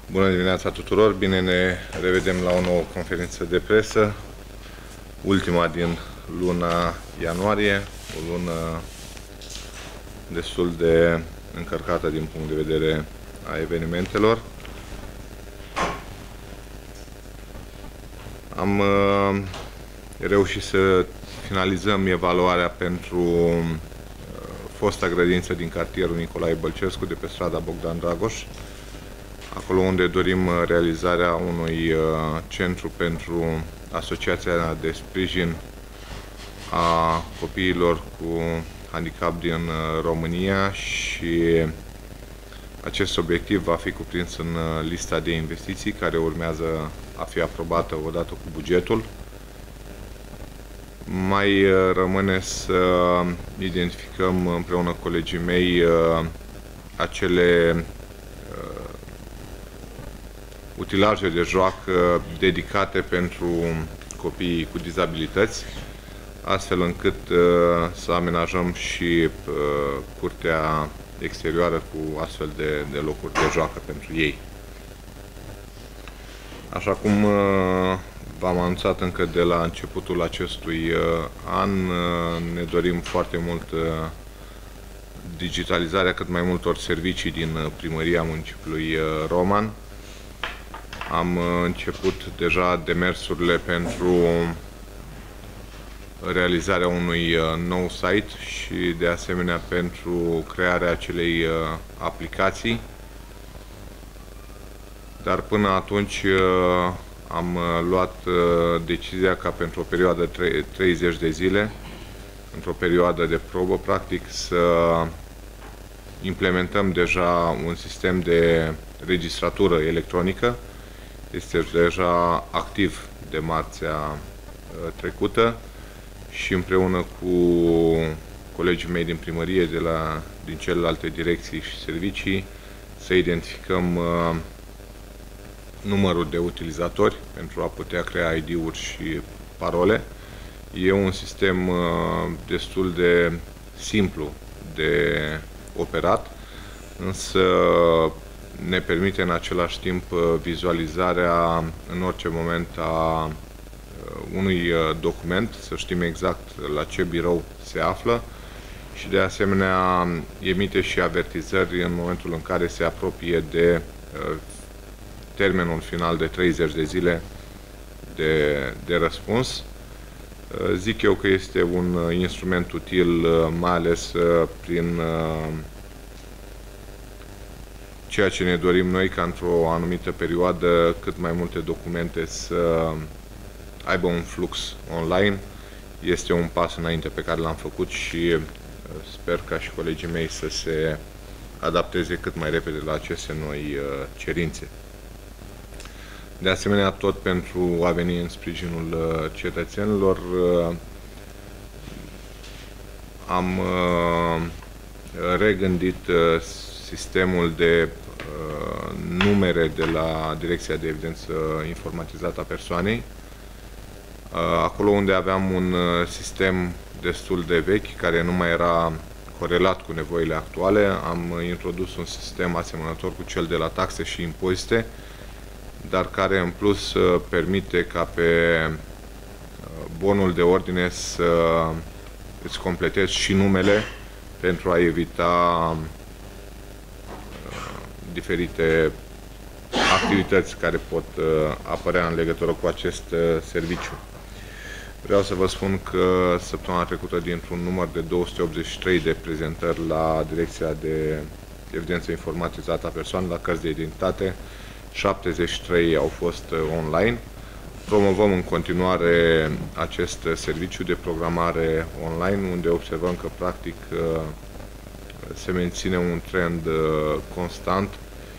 Bună dimineața tuturor! Bine ne revedem la o nouă conferință de presă, ultima din luna ianuarie, o lună destul de încărcată din punct de vedere a evenimentelor. Am reușit să finalizăm evaluarea pentru fosta grădiniță din cartierul Nicolae Bălcescu, de pe strada Bogdan Dragoș, acolo unde dorim realizarea unui centru pentru Asociația de Sprijin a Copiilor cu Handicap din România, și acest obiectiv va fi cuprins în lista de investiții care urmează a fi aprobată odată cu bugetul. Mai rămâne să identificăm împreună cu colegii mei acele utilaje de joacă dedicate pentru copiii cu dizabilități, astfel încât să amenajăm și curtea exterioară cu astfel de locuri de joacă pentru ei. Așa cum v-am anunțat încă de la începutul acestui an, ne dorim foarte mult digitalizarea cât mai multor servicii din primăria municipiului Roman. Am început deja demersurile pentru realizarea unui nou site și de asemenea pentru crearea acelei aplicații. Dar până atunci am luat decizia ca pentru o perioadă 30 de zile, într-o perioadă de probă, practic, să implementăm deja un sistem de registratură electronică. Este deja activ de marțea trecută și împreună cu colegii mei din primărie, din celelalte direcții și servicii, să identificăm numărul de utilizatori pentru a putea crea ID-uri și parole. E un sistem destul de simplu de operat, însă ne permite în același timp vizualizarea în orice moment a unui document, să știm exact la ce birou se află, și de asemenea emite și avertizări în momentul în care se apropie de termenul final de 30 de zile de răspuns. Zic eu că este un instrument util, mai ales prin ceea ce ne dorim noi, ca într-o anumită perioadă cât mai multe documente să aibă un flux online. Este un pas înainte pe care l-am făcut și sper ca și colegii mei să se adapteze cât mai repede la aceste noi cerințe. De asemenea, tot pentru a veni în sprijinul cetățenilor, am regândit sistemul de numere de la Direcția de Evidență Informatizată a Persoanei. Acolo unde aveam un sistem destul de vechi, care nu mai era corelat cu nevoile actuale, am introdus un sistem asemănător cu cel de la taxe și impozite, dar care în plus permite ca pe bonul de ordine să îți completezi și numele pentru a evita diferite activități care pot apărea în legătură cu acest serviciu. Vreau să vă spun că săptămâna trecută, dintr-un număr de 283 de prezentări la Direcția de Evidență Informatizată a Persoanei, la cărți de identitate, 73 au fost online. Promovăm în continuare acest serviciu de programare online, unde observăm că practic se menține un trend constant.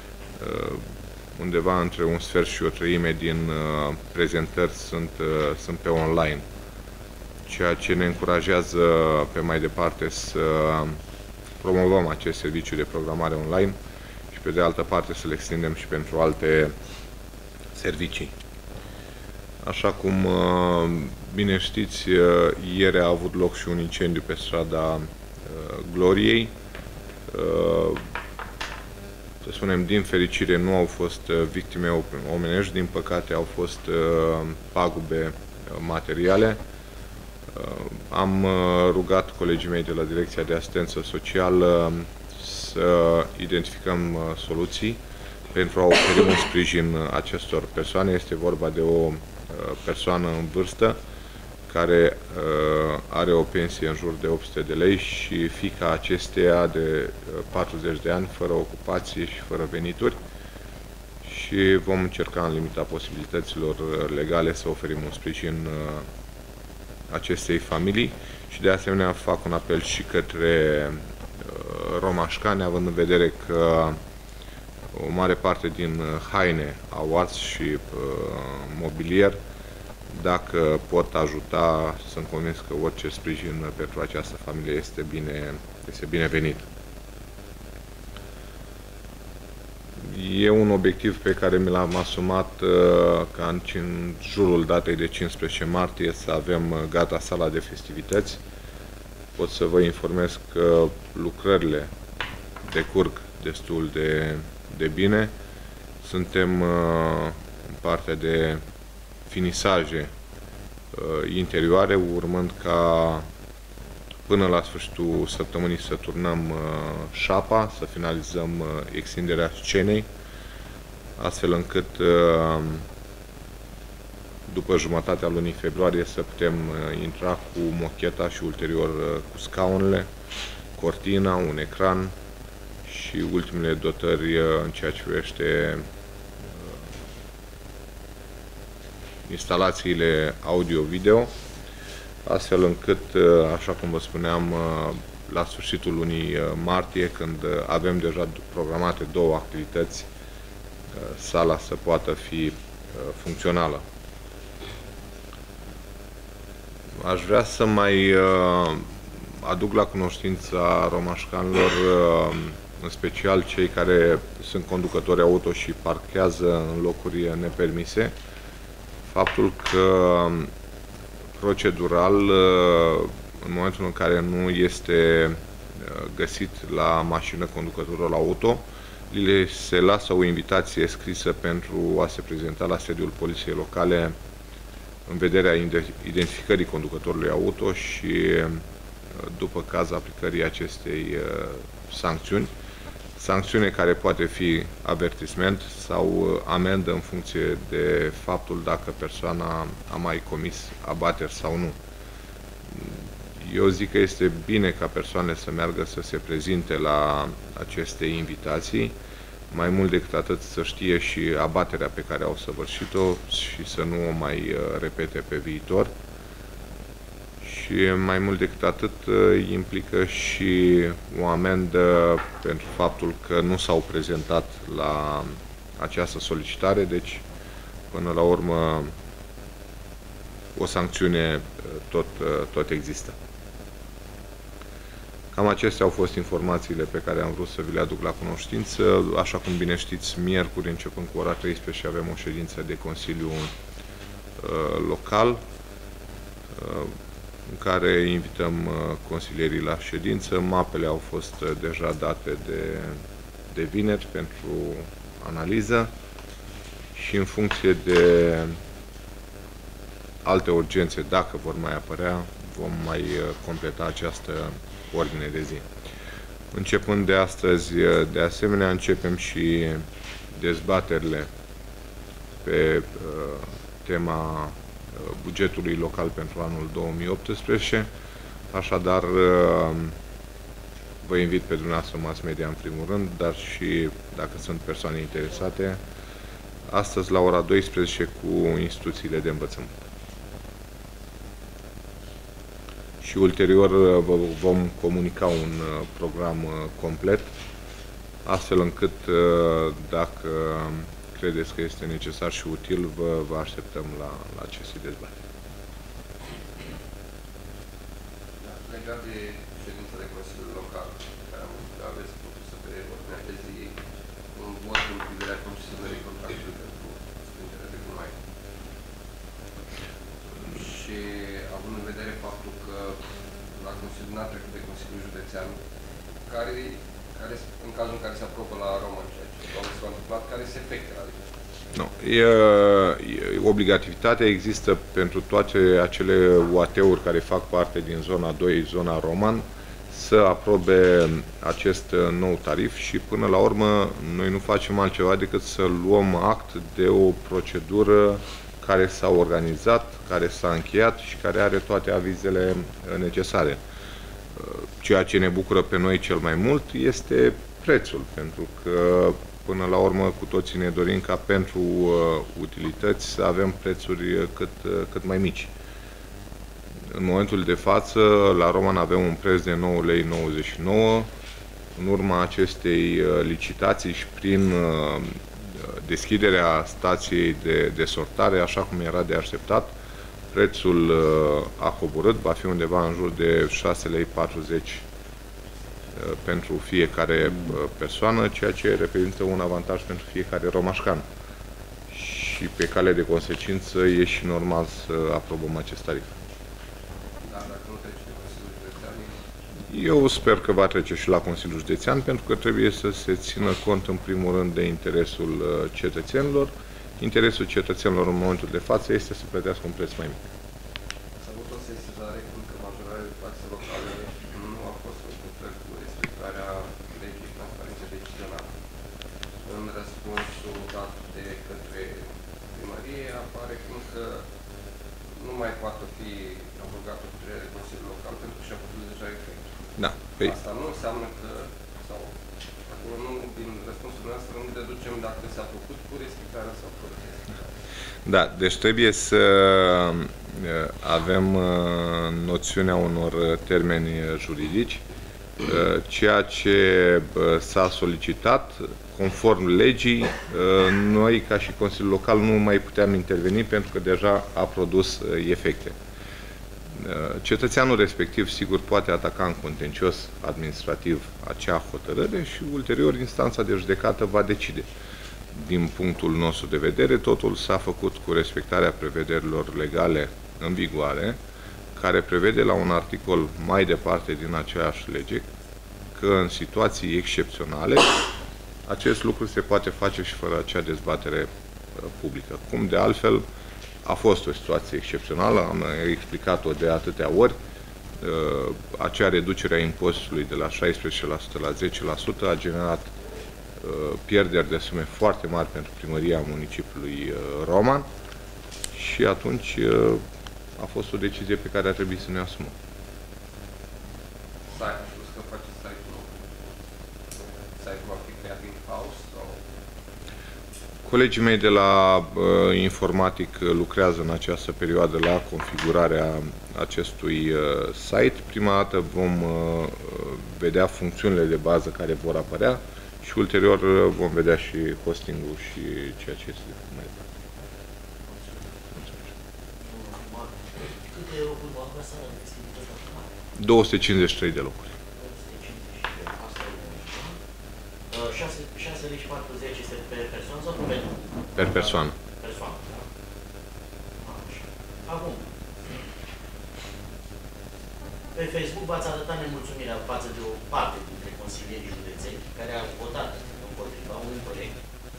Undeva între un sfert și o treime din prezentări sunt pe online, ceea ce ne încurajează pe mai departe să promovăm acest serviciu de programare online și pe de altă parte să le extindem și pentru alte servicii. Așa cum bine știți, ieri a avut loc și un incendiu pe strada Gloriei. să spunem, din fericire nu au fost victime omenești, din păcate au fost pagube materiale. Am rugat colegii mei de la Direcția de Asistență Socială să identificăm soluții pentru a oferi un sprijin acestor persoane. Este vorba de o persoană în vârstă care are o pensie în jur de 800 de lei și fiica acesteia de 40 de ani, fără ocupație și fără venituri. Și vom încerca în limita posibilităților legale să oferim un sprijin acestei familii și de asemenea fac un apel și către romașcani, având în vedere că o mare parte din haine au ars și mobilier. Dacă pot ajuta, sunt convins că orice sprijin pentru această familie este binevenit. E un obiectiv pe care mi l-am asumat ca în jurul datei de 15 martie să avem gata sala de festivități. Pot să vă informez că lucrările decurg destul de bine. Suntem în partea de finisaje interioare, urmând ca până la sfârșitul săptămânii să turnăm șapa, să finalizăm extinderea scenei, astfel încât după jumătatea lunii februarie să putem intra cu mocheta și ulterior cu scaunele, cortina, un ecran și ultimele dotări în ceea ce privește instalațiile audio-video, astfel încât, așa cum vă spuneam, la sfârșitul lunii martie, când avem deja programate 2 activități, sala să poată fi funcțională. Aș vrea să mai aduc la cunoștința romașcanilor, în special cei care sunt conducători auto și parchează în locuri nepermise, faptul că procedural, în momentul în care nu este găsit la mașină conducătorul auto, li se lasă o invitație scrisă pentru a se prezenta la sediul poliției locale în vederea identificării conducătorului auto și, după caz, aplicării acestei sancțiuni. Sancțiune care poate fi avertisment sau amendă în funcție de faptul dacă persoana a mai comis abateri sau nu. Eu zic că este bine ca persoanele să meargă să se prezinte la aceste invitații, mai mult decât atât să știe și abaterea pe care au săvârșit-o și să nu o mai repete pe viitor. Și mai mult decât atât implică și o amendă pentru faptul că nu s-au prezentat la această solicitare, deci până la urmă o sancțiune tot există. Cam acestea au fost informațiile pe care am vrut să vi le aduc la cunoștință. Așa cum bine știți, miercuri începând cu ora 13 avem o ședință de Consiliu local în care invităm consilierii la ședință. Mapele au fost deja date de vineri pentru analiză și în funcție de alte urgențe, dacă vor mai apărea, vom mai completa această ordine de zi. Începând de astăzi, de asemenea, începem și dezbaterile pe tema bugetului local pentru anul 2018. Așadar, vă invit pe dumneavoastră mass media în primul rând, dar și dacă sunt persoane interesate, astăzi la ora 12 cu instituțiile de învățământ. Și ulterior vă vom comunica un program complet, astfel încât, dacă credeți că este necesar și util, vă așteptăm la aceste dezbateri. Legat de ședința de Consiliul Local, care aveți propusă pe ordinea de zi, un vot în privirea concesionării contractului pentru strângerea de gunoi. Și având în vedere faptul că la Consiliul n-a trecut de Consiliul Județean, care în cazul în care se aprobă la Roman, ceea ce întâmplat, care sunt efectele? Adică? Nu. Obligativitatea există pentru toate acele UAT-uri care fac parte din zona 2, zona Roman, să aprobe acest nou tarif și până la urmă noi nu facem altceva decât să luăm act de o procedură care s-a organizat, care s-a încheiat și care are toate avizele necesare. Ceea ce ne bucură pe noi cel mai mult este prețul, pentru că până la urmă cu toții ne dorim ca pentru utilități să avem prețuri cât mai mici. În momentul de față, la Roman avem un preț de 9,99 lei. În urma acestei licitații și prin deschiderea stației de sortare, așa cum era de așteptat, prețul a coborât, va fi undeva în jur de 6,40 lei pentru fiecare persoană, ceea ce reprezintă un avantaj pentru fiecare romașcan. Și pe cale de consecință e și normal să aprobăm acest tarif. Eu sper că va trece și la Consiliul Județean, pentru că trebuie să se țină cont în primul rând de interesul cetățenilor. Interesul cetățenilor în momentul de față este să plătească un preț mai mic. S-a avut o sesizare cum că majorarea de taxe locale nu a fost făcută cu respectarea legii transparențe decizionale. În răspunsul dat de către primărie apare cum că nu mai poate fi abrogată hotărârea de Consiliul Local pentru că și-a făcut deja efect. Da. Păi... Asta nu înseamnă că, sau acolo nu, din răspunsul nostru nu deducem dacă s-a făcut cu respectarea sau fără respectarea. Da, deci trebuie să avem noțiunea unor termeni juridici. Ceea ce s-a solicitat, conform legii, noi ca și Consiliul Local nu mai puteam interveni pentru că deja a produs efecte. Cetățeanul respectiv, sigur, poate ataca în contencios administrativ acea hotărâre și ulterior instanța de judecată va decide. Din punctul nostru de vedere, totul s-a făcut cu respectarea prevederilor legale în vigoare, care prevede la un articol mai departe din aceeași lege că în situații excepționale acest lucru se poate face și fără acea dezbatere publică. Cum de altfel a fost o situație excepțională, am explicat-o de atâtea ori, acea reducere a impozitului de la 16% la 10% a generat pierderi de sume foarte mari pentru primăria municipiului Roman și atunci a fost o decizie pe care a trebuit să ne asumăm. Site-ul va fi creat in-house sau? Colegii mei de la informatic lucrează în această perioadă la configurarea acestui site. Prima dată vom vedea funcțiunile de bază care vor apărea și ulterior vom vedea și hosting-ul și ceea ce este mai departe. Câte locuri va avea sala de festivitate acum? 253 de locuri. 6,40 este per persoană sau per? Per persoană. Persoană, da. Așa. Acum, pe Facebook v-ați arătat nemulțumirea față de o parte dintre consilierii județeni care au votat împotriva unui proiect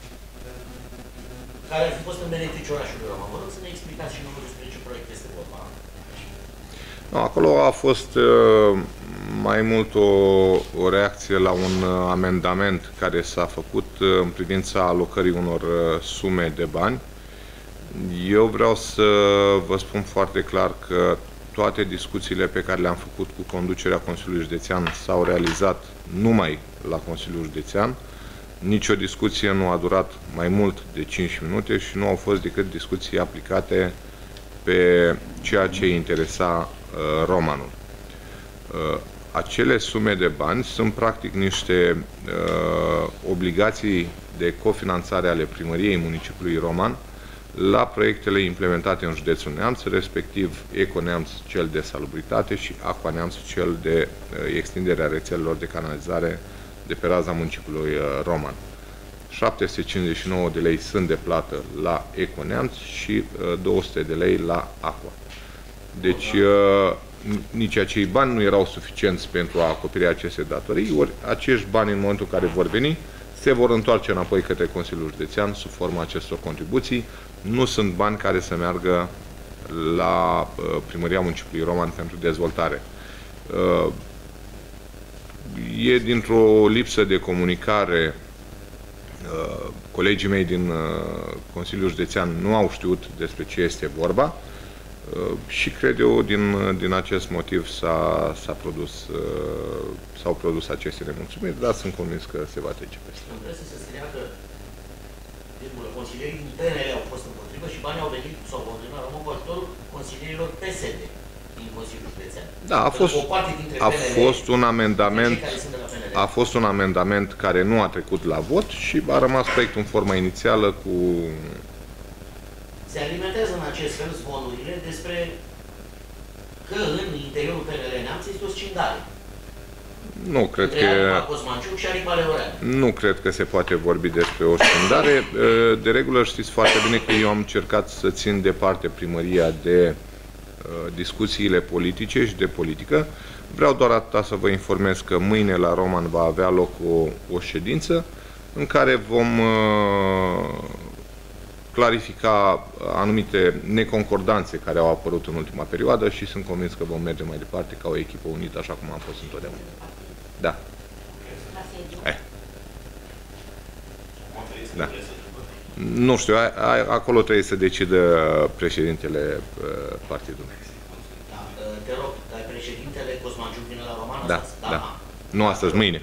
care ar fi fost în beneficiul orașului Roma. Vă rog să ne explicați și nouă despre ce proiect este vorba. No, acolo a fost mai mult o reacție la un amendament care s-a făcut în privința alocării unor sume de bani. Eu vreau să vă spun foarte clar că toate discuțiile pe care le-am făcut cu conducerea Consiliului Județean s-au realizat numai la Consiliul Județean. Nici o discuție nu a durat mai mult de 5 minute și nu au fost decât discuții aplicate pe ceea ce interesa Romanul. Acele sume de bani sunt practic niște obligații de cofinanțare ale primăriei municipiului Roman la proiectele implementate în județul Neamț, respectiv Eco Neamț, cel de salubritate, și Aqua Neamț, cel de extinderea rețelelor de canalizare de pe raza municipiului Roman. 759 de lei sunt de plată la Eco Neamț și 200 de lei la Aqua. Deci nici acei bani nu erau suficienți pentru a acoperi aceste datorii, ori acești bani în momentul în care vor veni se vor întoarce înapoi către Consiliul Județean sub forma acestor contribuții. Nu sunt bani care să meargă la Primăria Municipiului Roman pentru dezvoltare. E dintr-o lipsă de comunicare. Colegii mei din Consiliul Județean nu au știut despre ce este vorba și cred eu din acest motiv s-au produs aceste nemulțumiri, dar sunt convins că se va trece peste. În presă se scria că consilierii din PNL au fost împotrivă și banii au venit sau vor veni la cu ajutorul consilierilor PSD din Consiliul Județean. Da, a fost un amendament care nu a trecut la vot și a rămas proiectul în forma inițială cu... Se alimentează în acest fel zvonurile despre că în interiorul PNL Neamț este o scindare. Nu cred că... Nu cred că se poate vorbi despre o scindare. De regulă știți foarte bine că eu am încercat să țin departe primăria de discuțiile politice și de politică. Vreau doar atâta să vă informez că mâine la Roman va avea loc o ședință în care vom clarifica anumite neconcordanțe care au apărut în ultima perioadă și sunt convins că vom merge mai departe ca o echipă unită, așa cum am fost întotdeauna. Da. Da. Nu știu, acolo trebuie să decidă președintele partidului. Te rog, dar președintele Cosmagiu vine la Roman? Da, da. Nu astăzi, mâine.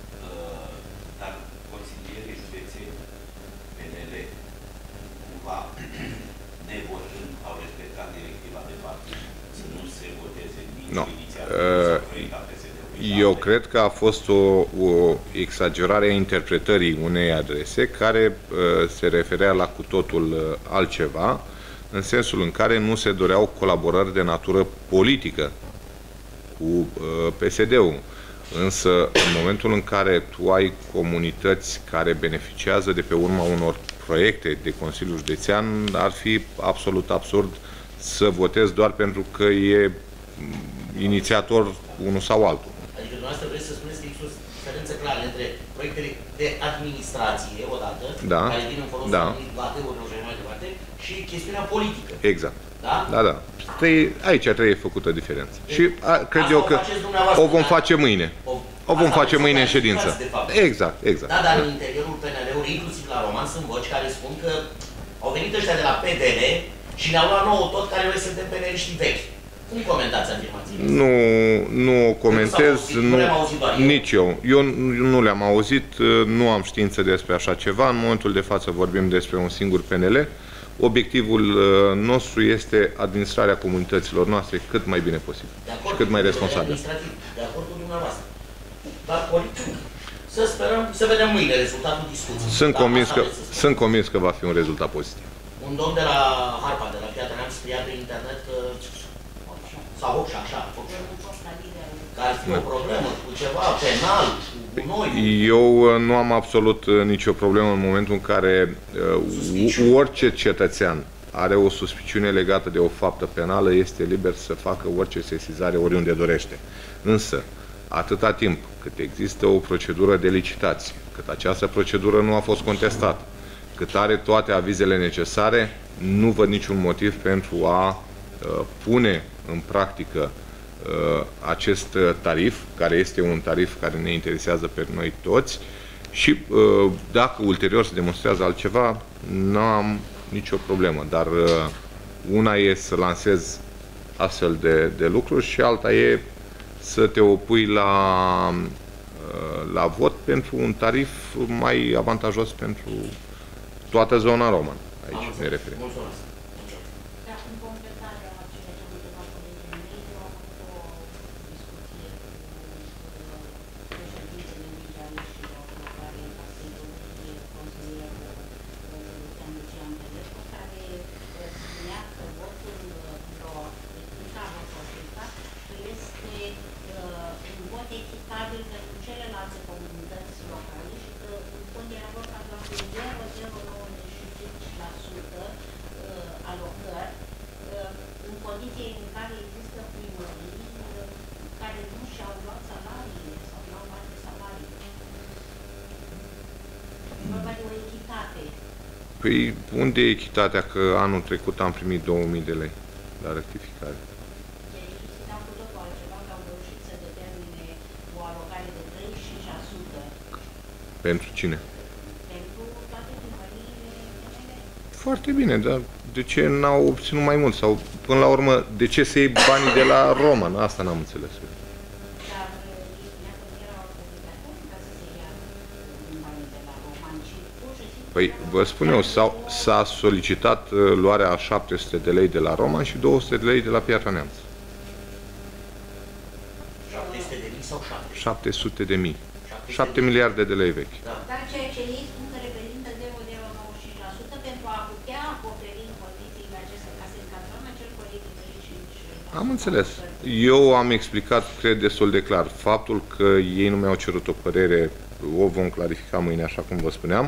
Dar consilierii județeni PNL, cumva, nevotând, au respectat directiva de partid, să nu se voteze nicio inițiativă. Eu cred că a fost o exagerare a interpretării unei adrese care se referea la cu totul altceva, în sensul în care nu se doreau colaborări de natură politică cu PSD-ul. Însă, în momentul în care tu ai comunități care beneficiază de pe urma unor proiecte de Consiliul Județean, ar fi absolut absurd să votezi doar pentru că e inițiator unul sau altul. Adică dumneavoastră vreți să spuneți că există o diferență clară între proiectele de administrație, odată, care vin în folosul AT-urilor și mai departe, și chestiunea politică. Exact. Da? Da, da. Aici trebuie făcută diferență. Și cred eu că o vom face mâine. O vom face mâine în ședință. Exact, exact. Da, dar în interiorul PNL-ului, inclusiv la Roman, sunt voci care spun că au venit ăștia de la PDL și ne-au luat nouă tot care noi suntem PNL-iștii vechi. Cum comentați afirmațiile? Nu o comentez, nici eu. Eu nu le-am auzit, nu am știință despre așa ceva. În momentul de față vorbim despre un singur PNL. Obiectivul nostru este administrarea comunităților noastre cât mai bine posibil și cât mai responsabil. De acord cu dumneavoastră. Dar politic, să sperăm, să vedem mâine rezultatul discuției. Sunt convins că va fi un rezultat pozitiv. Un domn de la Harpa, de la Piatra Neamț, scria pe internet că sau și așa, că ar fi o problemă cu ceva penal, cu noi. Eu nu am absolut nicio problemă în momentul în care orice cetățean are o suspiciune legată de o faptă penală, este liber să facă orice sesizare oriunde dorește. Însă, atâta timp cât există o procedură de licitație, cât această procedură nu a fost contestată, cât are toate avizele necesare, nu văd niciun motiv pentru a pune în practică acest tarif, care este un tarif care ne interesează pe noi toți și dacă ulterior se demonstrează altceva, nu am nicio problemă, dar una e să lansez astfel de lucruri și alta e să te opui la vot pentru un tarif mai avantajos pentru toată zona romană. Aici ne referim. Păi unde e echitatea că anul trecut am primit 2000 de lei la rectificare? Pentru cine? Pentru toate primăriile. Foarte bine, dar de ce n-au obținut mai mult? Sau, până la urmă, de ce să iei banii de la Roman? Asta n-am înțeles. Dar ei spunea că nu erau obligatorii ca să se ia banii de la Roman, ci pur și simplu... Păi, vă spun eu, s-a solicitat luarea a 700 de lei de la Roman și 200 de lei de la Piatra Neamț. 700 de mii sau 700? 700 de mii. 7 miliarde de lei vechi. Da. Dar ceea ce ei spun că reprezintă 0,95% pentru a putea acoperi în condițiile acestea ca să încadrăm acel coleg de 35%. Am înțeles. Eu am explicat, cred, destul de clar. Faptul că ei nu mi-au cerut o părere, o vom clarifica mâine, așa cum vă spuneam.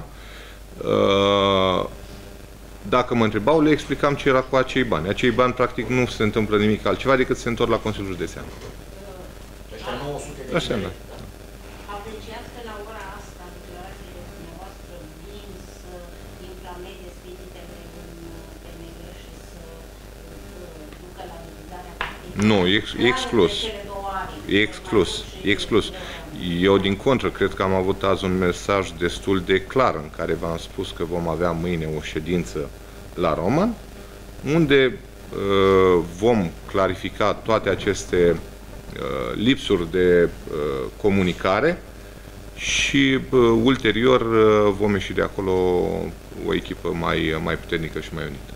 Dacă mă întrebau, le explicam ce era cu acei bani. Acei bani, practic, nu se întâmplă nimic altceva decât se întorc la Consiliul Județean. Ăștia 900 de Așa, mii. da. Apreciați că la ora asta declarațiile dumneavoastră vin să inflameze spiritele în PNL și să ducă la divizarea partidului? Nu, exclus. Exclus. Eu, din contră, cred că am avut azi un mesaj destul de clar în care v-am spus că vom avea mâine o ședință la Roman, unde vom clarifica toate aceste lipsuri de comunicare și ulterior vom ieși de acolo o echipă mai puternică și mai unită.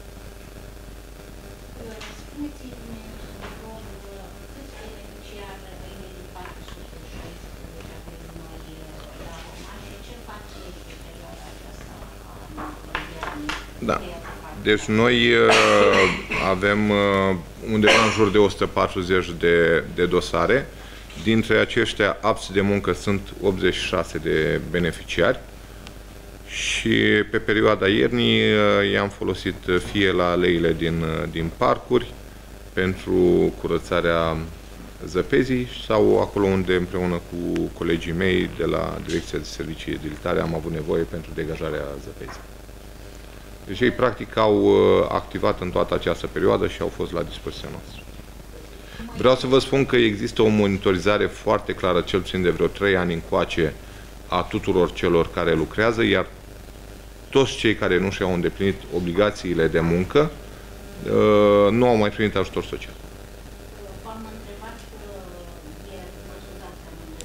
Spuneți-mi, rog, câți beneficiari mâine din partea 116 avem noi la Roman și ce faceți pe perioada aceasta a învierii? Da. Deci noi avem undeva în jur de 140 de dosare. Dintre aceștia, apți de muncă sunt 86 de beneficiari și pe perioada iernii i-am folosit fie la aleile din parcuri pentru curățarea zăpezii sau acolo unde împreună cu colegii mei de la Direcția de Servicii Edilitare am avut nevoie pentru degajarea zăpezii. Deci ei practic au activat în toată această perioadă și au fost la dispoziția noastră. Vreau să vă spun că există o monitorizare foarte clară, cel puțin de vreo 3 ani încoace, a tuturor celor care lucrează, iar toți cei care nu și-au îndeplinit obligațiile de muncă nu au mai primit ajutor social. V-am întrebat ieri, mă scuzați,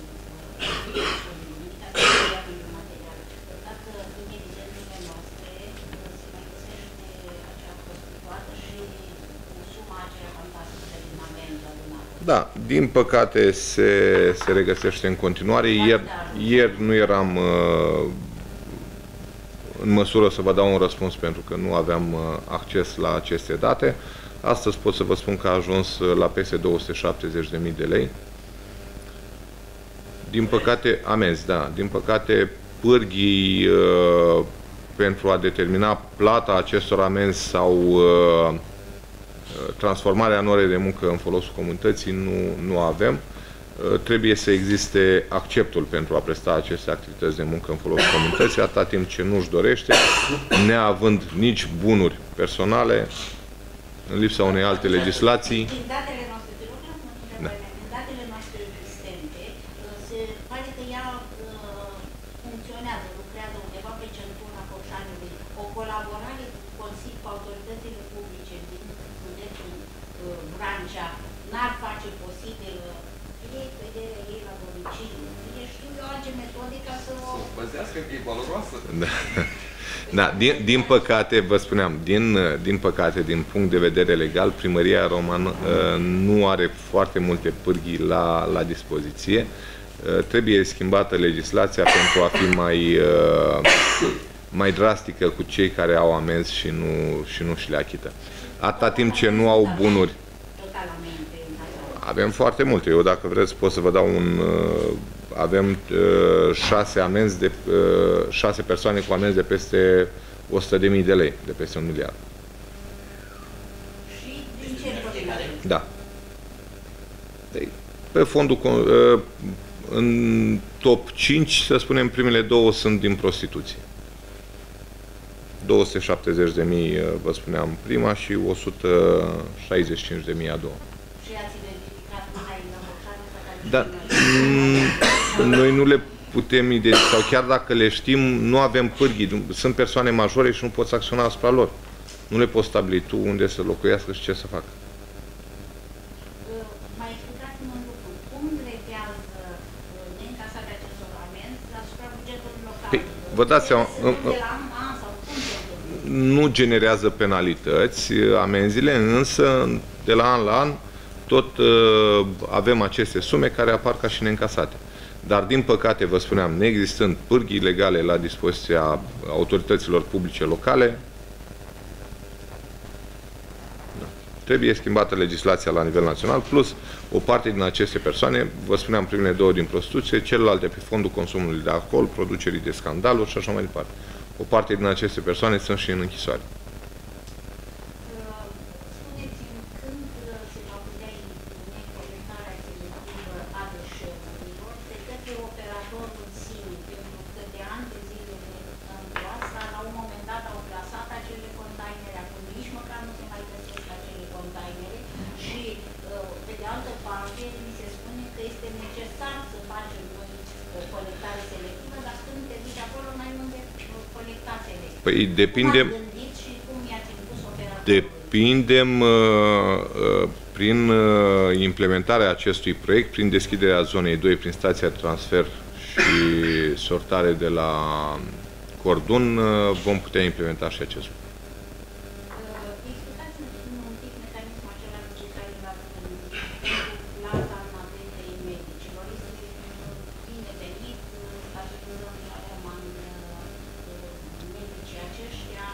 dacă în evidențele noastre se mai găsește acea prostituată și suma aceea fantastică din amendă adunată. Da, din păcate se regăsește în continuare. Ieri nu eram în măsură să vă dau un răspuns pentru că nu aveam acces la aceste date. Astăzi pot să vă spun că a ajuns la peste 270.000 de lei. Din păcate, amenzi, da. Din păcate, pârghii pentru a determina plata acestor amenzi sau transformarea în ore de muncă în folosul comunității nu avem. Trebuie să existe acceptul pentru a presta aceste activități de muncă în folosul comunității, atâta timp ce nu își dorește, neavând nici bunuri personale, în lipsa unei alte legislații. Din datele noastre, te rog, din datele noastre existente, se pare că ea funcționează, lucrează undeva pe centura Coșanului. O colaborare cu autoritățile publice din județul Vrancea n-ar face posibil vederea ei la domiciliu. Știu eu alte metode ca să o... Să păzească că e valoroasă. Da. Da, din păcate, vă spuneam, din păcate, din punct de vedere legal, Primăria Roman nu are foarte multe pârghii la dispoziție. Trebuie schimbată legislația pentru a fi mai drastică cu cei care au amenzi și nu și le achită. Atâta timp ce nu au bunuri. Avem foarte multe. Eu, dacă vreți, pot să vă dau avem 6 persoane cu amenzi de peste 100.000 de lei, de peste 1 miliard. Și din ce motive? Da. Pe fondul, în top 5, să spunem, primele 2 sunt din prostituție. 270.000, vă spuneam, prima și 165.000 a doua. Și ați identificat numai în Moșane? Dar noi nu le putem identifica, sau chiar dacă le știm, nu avem pârghii. Sunt persoane majore și nu poți acționa asupra lor. Nu le poți stabili tu unde să locuiască și ce să facă. Mai explicați-mi un lucru. Cum legează neîncasarea acestor amenzi asupra bugetului local? Păi, vă dați seama, De la an în an sau cum? nu generează penalități amenziile, însă de la an tot avem aceste sume care apar ca și neîncasate. Dar, din păcate, vă spuneam, neexistând pârghii legale la dispoziția autorităților publice locale, trebuie schimbată legislația la nivel național, plus o parte din aceste persoane, vă spuneam, primele două din prostituție, celelalte pe fondul consumului de alcool, producerii de scandaluri și așa mai departe. O parte din aceste persoane sunt și în închisoare. Spuneți-mi, când se va putea impune colectarea selectivă a deșeurilor de către operatorul în sine, pentru că de ani de zile într-o asta, la un moment dat au plasat acele containere, acum nici măcar nu se mai găsesc acele containere și, pe de altă parte, mi se spune că este necesar să facem noi colectare selectivă, dar când te duci acolo, n-ai unde colecta selectiv. Păi depindem... Cum ați gândit și cum i-ați impus operatorul? Depindem prin implementarea acestui proiect, prin deschiderea zonei 2, prin stația de transfer și sortare de la cordon, vom putea implementa și acest lucru. Explicați-mi un pic mecanismul acela pe care l-ați gândit pentru plata navetei medicilor. Este binevenit, stabilizăm la Roman medicii aceștia.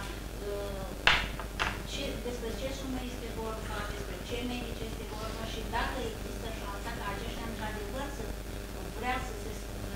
Despre ce sume este vorba, despre ce medici este vorba și dacă există șansa ca aceștia într-adevăr să vrea să se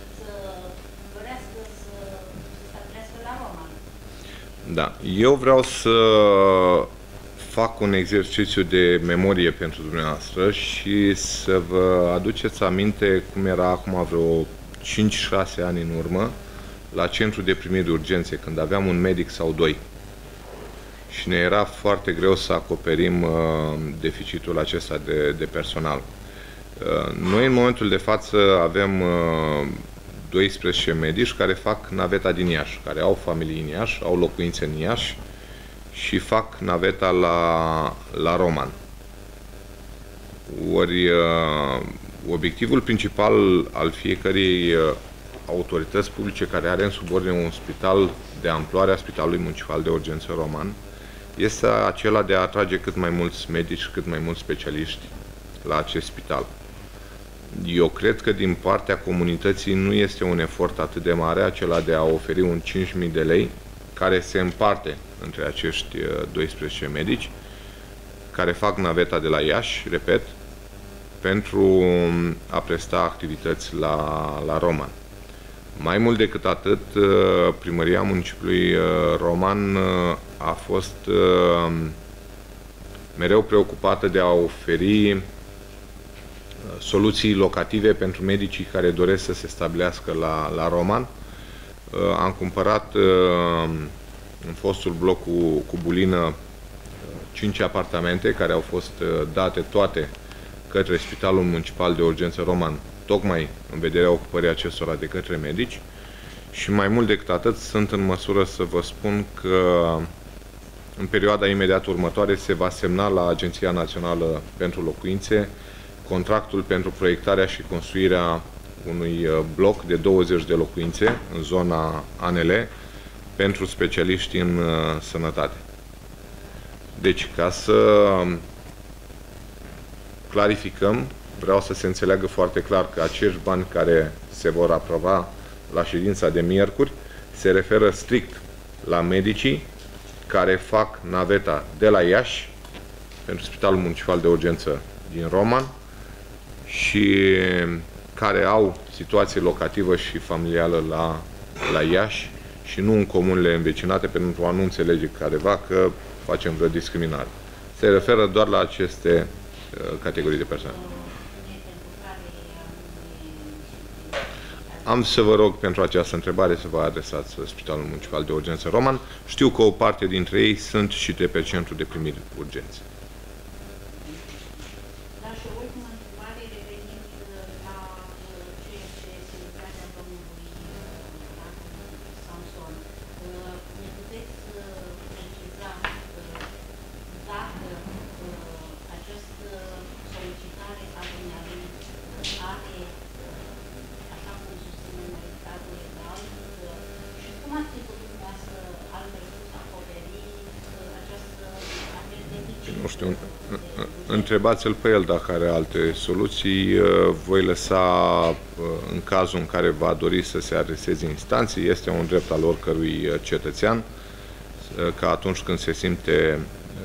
stabilească la Roman. Da, eu vreau să fac un exercițiu de memorie pentru dumneavoastră și să vă aduceți aminte cum era acum vreo 5-6 ani în urmă la centru de primiri de urgențe, când aveam un medic sau doi. Și ne era foarte greu să acoperim deficitul acesta de personal. Noi în momentul de față avem 12 medici care fac naveta din Iași, care au familii în Iași, au locuințe în Iași și fac naveta la Roman. Ori obiectivul principal al fiecărei autorități publice care are în subordine un spital de amploare a Spitalului Municipal de Urgență Roman este acela de a atrage cât mai mulți medici, cât mai mulți specialiști la acest spital. Eu cred că din partea comunității nu este un efort atât de mare acela de a oferi un 5.000 de lei care se împarte între acești 12 medici care fac naveta de la Iași, repet, pentru a presta activități la Roman. Mai mult decât atât, Primăria Municipiului Roman a fost mereu preocupată de a oferi soluții locative pentru medicii care doresc să se stabilească la Roman. Am cumpărat în fostul bloc cu Bulină 5 apartamente care au fost date toate către Spitalul Municipal de Urgență Roman, tocmai în vederea ocupării acestora de către medici. Și mai mult decât atât, sunt în măsură să vă spun că în perioada imediat următoare se va semna la Agenția Națională pentru Locuințe contractul pentru proiectarea și construirea unui bloc de 20 de locuințe în zona ANL pentru specialiști în sănătate. Deci, ca să clarificăm, vreau să se înțeleagă foarte clar că acești bani care se vor aproba la ședința de miercuri se referă strict la medicii care fac naveta de la Iași pentru Spitalul Municipal de Urgență din Roman și care au situație locativă și familială la Iași și nu în comunele învecinate, pentru a nu înțelege careva că facem vreo discriminare. Se referă doar la aceste categorii de persoane. Am să vă rog pentru această întrebare să vă adresați Spitalul Municipal de Urgență Roman. Știu că o parte dintre ei sunt și de pe centru de primiri urgențe. Da, și o ultimă întrebare, revenind la ceea ce se lucrează în domnului Samson. Ne puteți preciza dacă această solicitare a dumnealui are, așa cum susține modalitatea legal, și cum ați fi putut dumneavoastră altfel să acoperi acest deficit? Nu știu, întrebați-l pe el dacă are alte soluții. Voi lăsa, în cazul în care va dori să se adreseze instanței, este un drept al oricărui cetățean, ca atunci când se simte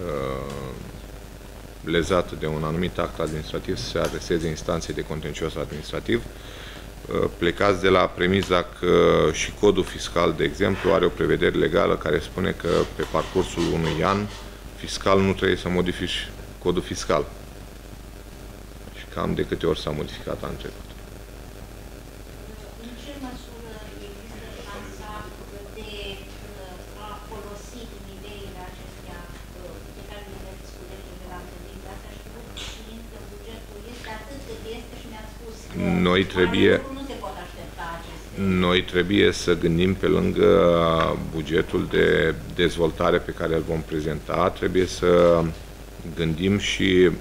lezat de un anumit act administrativ să se adreseze instanței de contencios administrativ. Plecați de la premiza că și codul fiscal, de exemplu, are o prevedere legală care spune că pe parcursul unui an fiscal nu trebuie să modifici codul fiscal. Și cam de câte ori s-a modificat anul trecut. În ce măsură există șansa de a folosi ideile acestea de care ne spuneți de la întâlnire? Asta știind că bugetul este atât cât este și mi-ați spus că nu se pot aștepta aceste... Noi trebuie să gândim pe lângă bugetul de dezvoltare pe care îl vom prezenta, trebuie să gândim și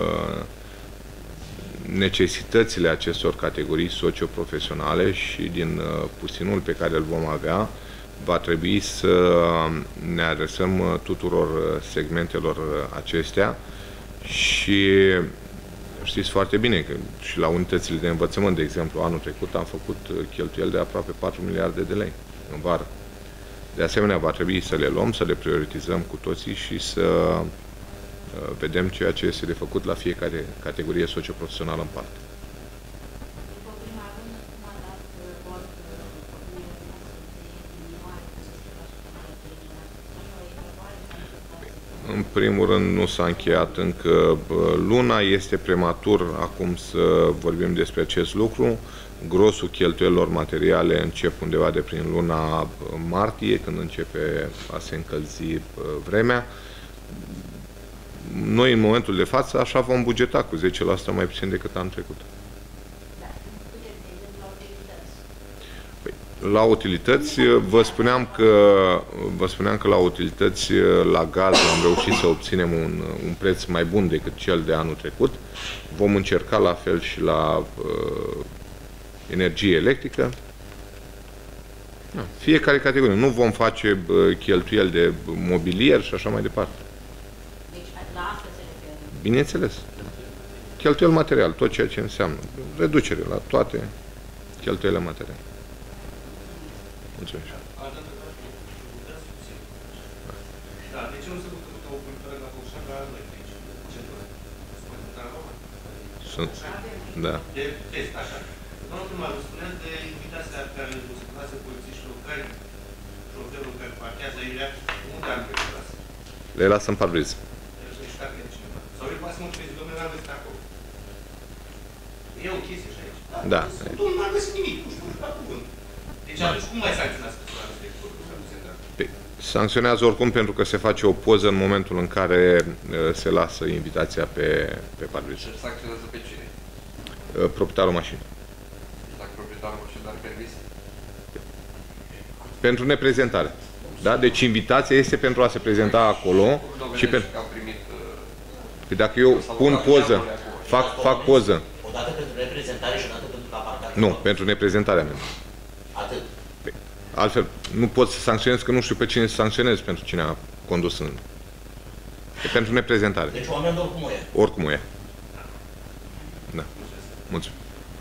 necesitățile acestor categorii socioprofesionale și din puținul pe care îl vom avea, va trebui să ne adresăm tuturor segmentelor acestea și știți foarte bine că și la unitățile de învățământ, de exemplu, anul trecut am făcut cheltuieli de aproape 4 miliarde de lei în vară. De asemenea, va trebui să le luăm, să le prioritizăm cu toții și să vedem ceea ce este de făcut la fiecare categorie socioprofesională în parte. În primul rând, nu s-a încheiat încă luna, este prematur acum să vorbim despre acest lucru. Grosul cheltuielilor materiale încep undeva de prin luna martie, când începe a se încălzi vremea. Noi, în momentul de față, așa vom bugeta cu 10% mai puțin decât anul trecut. La utilități, vă spuneam că la utilități, la gaz, am reușit să obținem un preț mai bun decât cel de anul trecut. Vom încerca la fel și la energie electrică. Fiecare categorie. Nu vom face cheltuieli de mobilier și așa mai departe. Deci la asta se referă? Bineînțeles. Cheltuieli material, tot ceea ce înseamnă. Reducere la toate cheltuielile materiale. Mulțumesc. Da, de ce nu se ducă o cultură la Focșan la noi de aici? Sunt. Da. De test, așa. Domnul primar, vă spuneați de invitația care vă spuneați polițiștilor care, șoferul care parchează aici, unde am plecat asta? Le lasă în parbriz. Sau el poate să mă crezi, domnule, n-am găsit acolo. E o chestie și aici. Da. Domnul, n-am găsit nimic, nu știu, la cuvânt. Deci atunci cum mai sancționați persoana respectivă? Sancționează oricum pentru că se face o poză în momentul în care se lasă invitația pe parbriz. Și sancționează pe cine? Proprietarul mașinii. Dacă proprietarul mașinii are permis? Pentru neprezentare. Da? Deci invitația este pentru a se prezenta acolo și pentru... Păi dacă eu pun poză, fac poză. O dată pentru reprezentare și o dată pentru aparcare? Nu, pentru neprezentarea mea. Atât. Altfel, nu pot să sancționez, că nu știu pe cine să sancționez pentru cine a condus în... E pentru neprezentare. Deci o amendă oricum o e. Oricum o e. Da. Mulțumesc.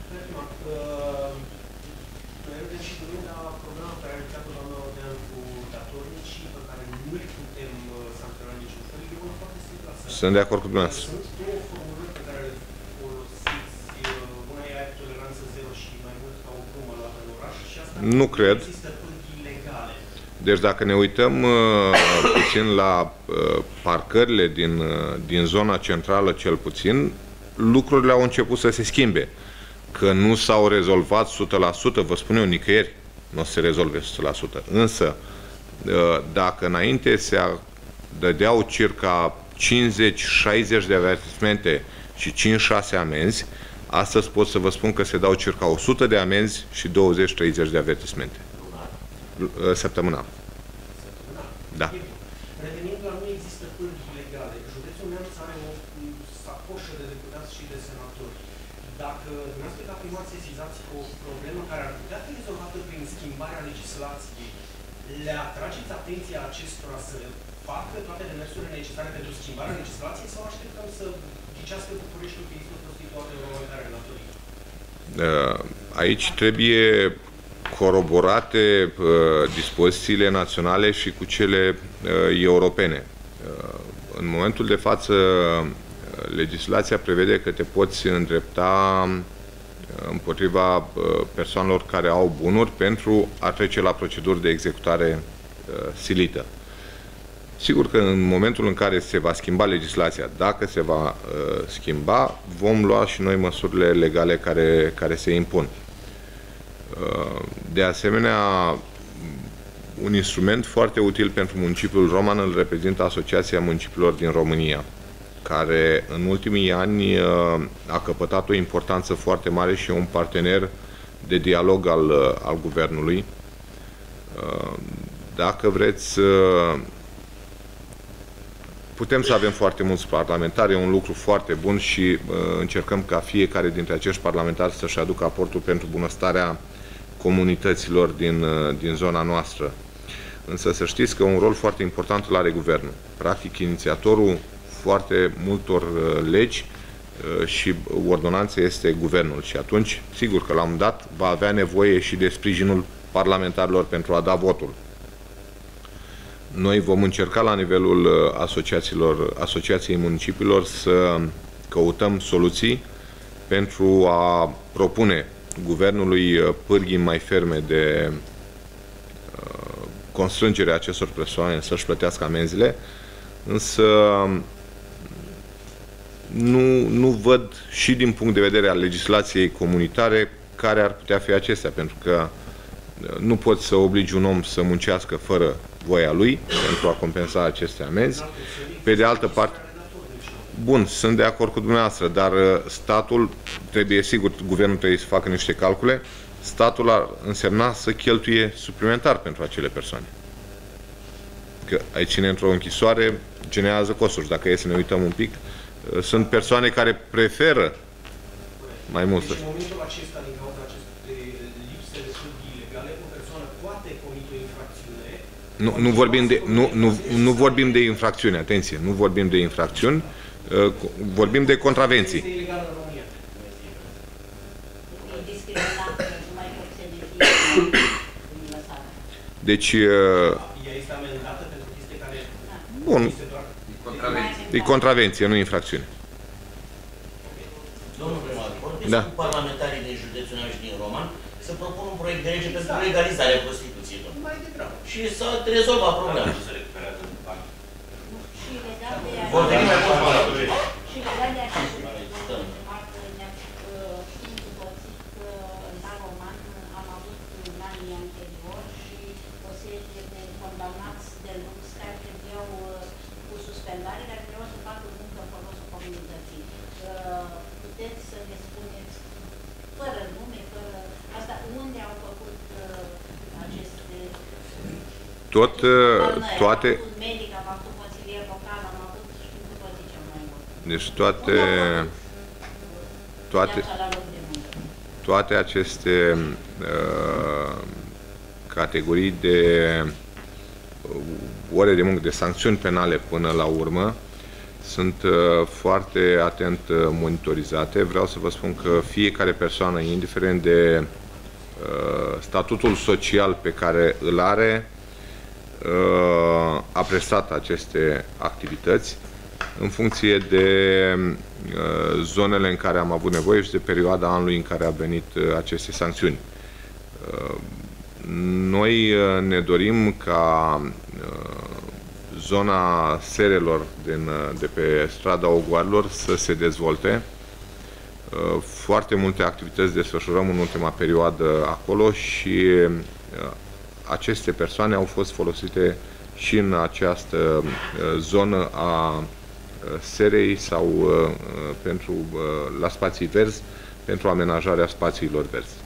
Noi vedem și noi la problema pe care ridicat-o doamna Ordean cu datornicii, pe care nu îi putem sancționa niciun fel, e una foarte simplă. Sunt de acord cu dumneavoastră. Sunt două formulări pe care le folosiți. Una e aia toleranță zero și mai mult ca o glumă luată în oraș și asta nu cred. Există pârghii legale. Deci dacă ne uităm puțin la parcările din zona centrală cel puțin, lucrurile au început să se schimbe. că nu s-au rezolvat 100%, vă spun eu, nicăieri nu o să se rezolve 100%. Însă, dacă înainte se dădeau circa 50-60 de avertismente și 5-6 amenzi, astăzi pot să vă spun că se dau circa 100 de amenzi și 20-30 de avertismente. Săptămânal. Da. Revenind la nu există pârghii legale, județul Neamț are o sacoșă de deputați și de senatori. Dacă dumneavoastră ca primar sesizați o problemă care ar putea fi rezolvată prin schimbarea legislației, le atrageți atenția acestora să facă toate demersurile necesare pentru schimbarea legislației sau așteptăm să ghicească Bucureștiul că există prostituate euromomentare în datorii? Aici trebuie coroborate dispozițiile naționale și cu cele europene. În momentul de față, legislația prevede că te poți îndrepta împotriva persoanelor care au bunuri pentru a trece la proceduri de executare silită. Sigur că în momentul în care se va schimba legislația, dacă se va schimba, vom lua și noi măsurile legale care se impun. De asemenea, un instrument foarte util pentru municipiul Roman îl reprezintă Asociația Municipiilor din România, care în ultimii ani a căpătat o importanță foarte mare și e un partener de dialog al guvernului. Dacă vreți, putem să avem foarte mulți parlamentari, e un lucru foarte bun și încercăm ca fiecare dintre acești parlamentari să-și aducă aportul pentru bunăstarea comunităților din zona noastră. Însă să știți că un rol foarte important îl are guvernul. Practic, inițiatorul foarte multor legi și ordonanțe este guvernul și atunci, sigur că la un moment dat va avea nevoie și de sprijinul parlamentarilor pentru a da votul. Noi vom încerca la nivelul Asociației Municipiilor să căutăm soluții pentru a propune guvernului pârghii mai ferme de constrângere a acestor persoane să-și plătească amenzile, însă nu văd și din punct de vedere al legislației comunitare care ar putea fi acestea, pentru că nu poți să obligi un om să muncească fără voia lui pentru a compensa aceste amenzi. Pe de altă parte, bun, sunt de acord cu dumneavoastră, dar statul trebuie, sigur, guvernul trebuie să facă niște calcule, statul ar însemna să cheltuie suplimentar pentru acele persoane. Că aici cine într-o închisoare generează costuri. Dacă e să ne uităm un pic, sunt persoane care preferă mai mult. Deci în momentul acesta, din cauza acestei lipse de studii legale, o persoană poate comite o infracțiune. Nu vorbim de infracțiuni, atenție, nu vorbim de infracțiuni, vorbim de contravenții. Este ilegal în România. Deci, ea este amendată pentru chestii care... Bun. Contravenție. E contravenție, nu infracțiune. Domnul primar, vorbesc Da. cu parlamentarii din județul Neamț și din Roman să propun un proiect de lege pentru legalizarea prostituției. Mai degrabă. Și să rezolva problema. Și legat de Vor veni mai mulți bani. și legat de acest știm cu toții că la Roman am avut în anii anteriori și o serie de condamnați de lux care trebuiau cu suspendare, dar trebuiau să facă muncă în folosul comunității. Puteți să ne spuneți, fără nume, fără asta, unde au făcut aceste... Toate... Am avut medic, am avut consilier local, am avut știu cu toții cel mai mult. Deci toate aceste categorii de ore de muncă, de sancțiuni penale până la urmă, sunt foarte atent monitorizate. Vreau să vă spun că fiecare persoană, indiferent de statutul social pe care îl are, a prestat aceste activități în funcție de zonele în care am avut nevoie și de perioada anului în care a venit aceste sancțiuni. Noi ne dorim ca zona serelor de pe strada Ogoarelor să se dezvolte Foarte multe activități desfășurăm în ultima perioadă acolo și aceste persoane au fost folosite și în această zonă a serei sau la spații verzi, pentru amenajarea spațiilor verzi.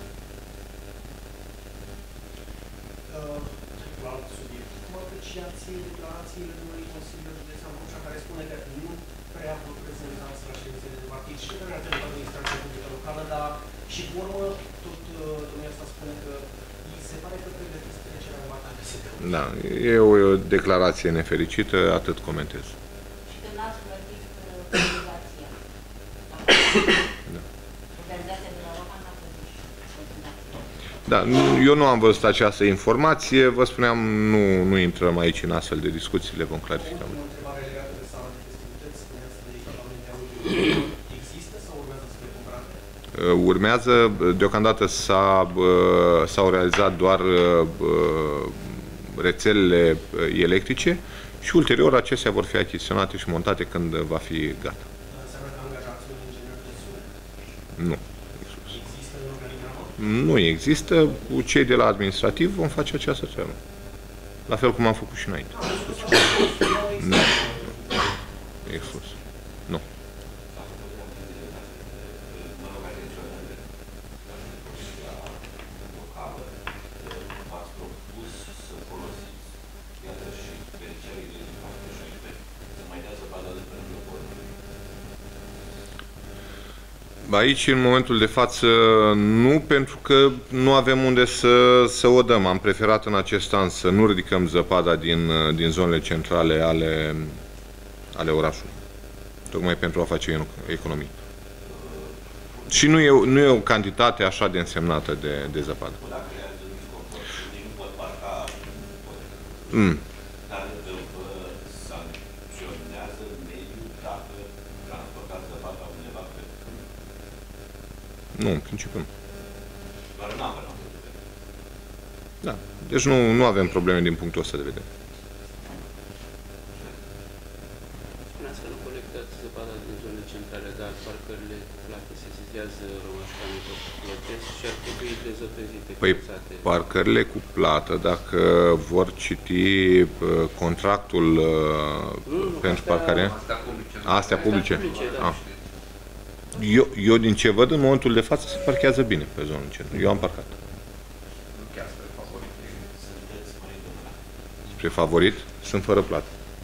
La alt subiect. Cum apreciați declarațiile domnului consilier județean Vâlcea, care spune că nu prea vă prezentați la ședințele de partid și că reprezintă administrația publică locală, dar și pe urmă tot domnul ăsta spune că îi se pare că pregătiți trecerea în batală. Da, e o declarație nefericită, atât comentez. Și că n-ați plătit cotizația. Organizația de la Roma n-a plătit cotizația. Da, eu nu am văzut această informație, vă spuneam, nu intrăm aici în astfel de discuții, le vom clarifica. O întrebare legată de sala de festivități, spuneați de echipamente audio. Există sau urmează să fie cumpărate? Urmează, deocamdată s-au realizat doar rețelele electrice și ulterior acestea vor fi achiziționate și montate când va fi gata. Înseamnă că angajați un inginer de sunet? Nu. Există în organigramă? Nu există. Cu cei de la administrativ vom face această treabă. La fel cum am făcut și înainte. Nu. Exclus. Nu. Aici, în momentul de față, nu, pentru că nu avem unde să o dăm. Am preferat în acest an să nu ridicăm zăpada din zonele centrale ale orașului. Tocmai pentru a face economii. Și nu e o cantitate așa de însemnată de zăpadă. Nu, în principiu nu. Da. Deci nu avem probleme din punctul ăsta de vedere. Spuneați că nu colectați zăpada din zonele centrale, dar parcările plate se sesizează romașcanii tot plătesc și ar trebui dezăpezite. Păi, parcările cu plată, dacă vor citi contractul pentru parcare... Astea publice. Da. Eu din ce văd, în momentul de față, se parchează bine pe zonul centru. Eu am parcat. Spre favorit, sunt fără plată.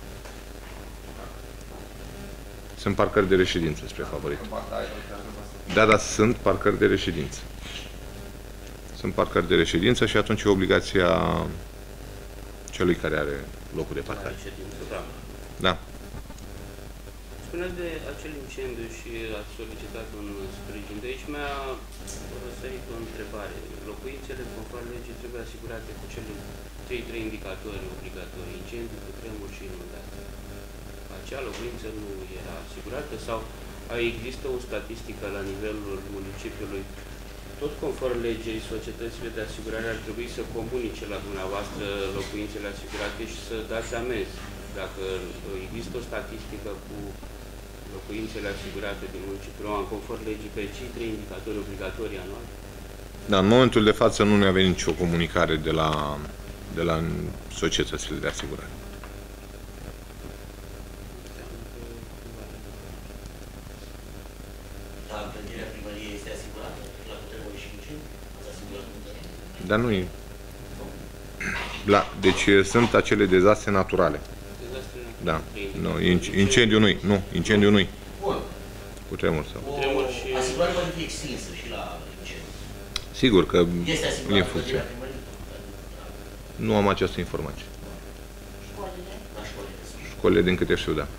Sunt parcări de reședință spre favorit. Da, dar sunt parcări de reședință. Sunt parcări de reședință și atunci e obligația celui care are locul de parcare. Da. Spuneți de acel incendiu și ați solicitat un sprijin. De aici mi-a răsărit o întrebare. Locuințele, conform legii, trebuie asigurate cu cele trei indicatori obligatori: incendiu, cutremur și inundație. Acea locuință nu era asigurată sau există o statistică la nivelul municipiului? Tot conform legii, societățile de asigurare ar trebui să comunice la dumneavoastră locuințele asigurate și să dați amenzi. Dacă există o statistică cu locuințele asigurate din municipiul Roman, conform legii, pe cei trei indicatori obligatorii anuali? Da, în momentul de față nu ne avem nicio comunicare de la societățile de asigurare. Dar clădirea primăriei este asigurată la cutremur și incendiu? Ați asigurat un Dar nu e. Deci sunt acele dezastre naturale. Da. Nu, incendiu nu-i. Nu, incendiu nu-i. Bun. Cutremur sau. Asigurarea poate fi extinsă și la incendiu. Sigur că este e în funcție. Nu am această informație. Școlile? La școlile. Școlile, din câte știu, da.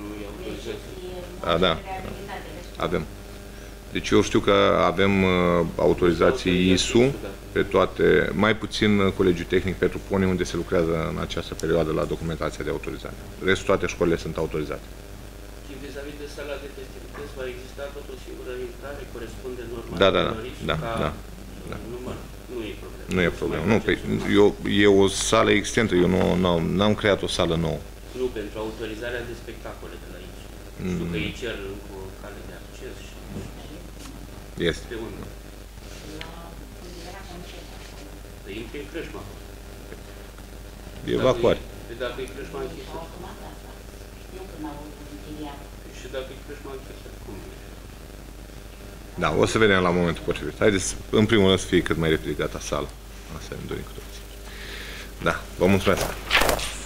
Da. Avem. Deci eu știu că avem autorizații ISU pe toate, mai puțin Colegiul Tehnic pentru Pone, unde se lucrează în această perioadă la documentația de autorizare. Restul, toate școlile sunt autorizate. Și vis-a-vis de sala de festivități, va exista tot o singură intrare, corespunde normal? Da. Nu e problemă. Nu e problemă. Nu, e o sală extinsă, eu n-am creat o sală nouă. Nu, pentru autorizarea de spectacole de la aici. Știu că ei cer încă o cale de acces și... Este. Pe unde? La Fundivera Conceta. Păi intri în crâșma. Evacuare. Păi dacă e crâșma închisă? Sau automat asta. Nu când au închiriat. Și dacă e crâșma închisă, cum e? Da, o să vedem la momentul potrivit. Haideți, în primul rând, să fie cât mai repede gata sala. Asta ne dorim cu toții. Da, vă mulțumesc!